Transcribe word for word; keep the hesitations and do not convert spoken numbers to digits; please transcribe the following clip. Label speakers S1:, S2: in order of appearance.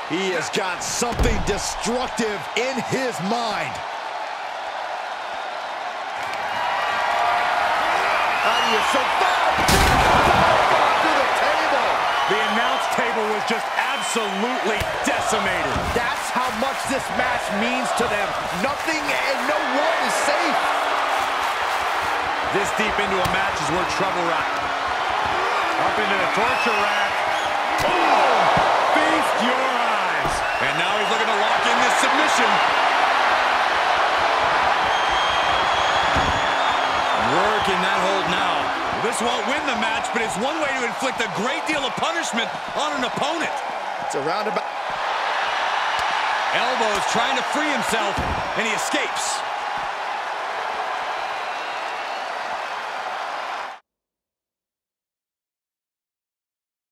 S1: He has got something destructive in his mind. How do you survive? To the table.
S2: The announce table was just absolutely decimated.
S1: That's how much this match means to them. Nothing and no one is safe.
S2: This deep into a match is where trouble lies. Up into the torture rack. Oh! Feast your eyes. And now he's looking to lock in this submission. Working that hold now. This won't win the match, but it's one way to inflict a great deal of punishment on an opponent.
S1: It's a roundabout.
S2: Elbows trying to free himself, and he escapes.